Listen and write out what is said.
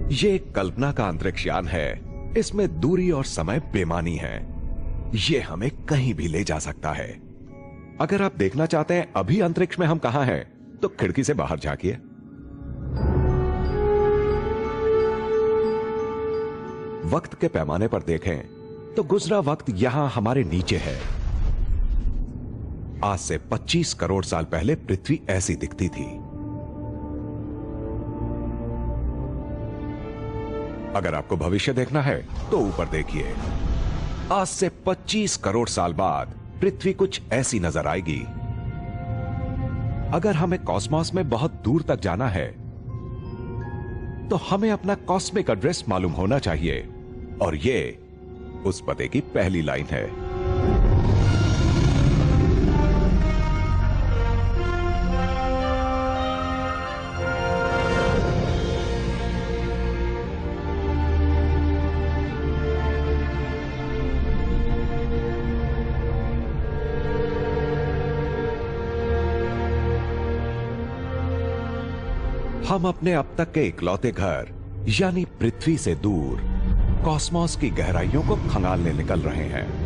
ये एक कल्पना का अंतरिक्ष यान है। इसमें दूरी और समय बेमानी है। ये हमें कहीं भी ले जा सकता है। अगर आप देखना चाहते हैं अभी अंतरिक्ष में हम कहां हैं, तो खिड़की से बाहर झांकिए। वक्त के पैमाने पर देखें तो गुजरा वक्त यहां हमारे नीचे है। आज से 25 करोड़ साल पहले पृथ्वी ऐसी दिखती थी। अगर आपको भविष्य देखना है तो ऊपर देखिए। आज से 25 करोड़ साल बाद पृथ्वी कुछ ऐसी नजर आएगी। अगर हमें कॉस्मोस में बहुत दूर तक जाना है तो हमें अपना कॉस्मिक एड्रेस मालूम होना चाहिए, और ये उस पते की पहली लाइन है। हम अपने अब तक के इकलौते घर यानी पृथ्वी से दूर कॉस्मोस की गहराइयों को खंगालने निकल रहे हैं।